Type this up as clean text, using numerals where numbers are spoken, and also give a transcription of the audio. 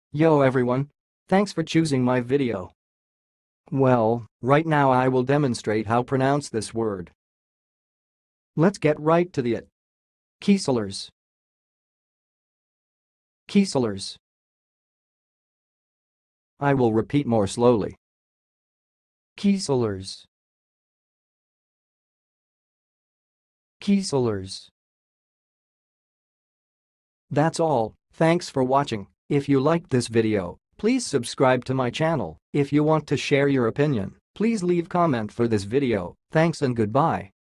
Yo everyone! Thanks for choosing my video. Well, right now I will demonstrate how pronounce this word. Let's get right to it. Keesler'S. Keesler'S. I will repeat more slowly. Keesler'S. Keesler'S. That's all, thanks for watching. If you liked this video, please subscribe to my channel. If you want to share your opinion, please leave comment for this video. Thanks and goodbye.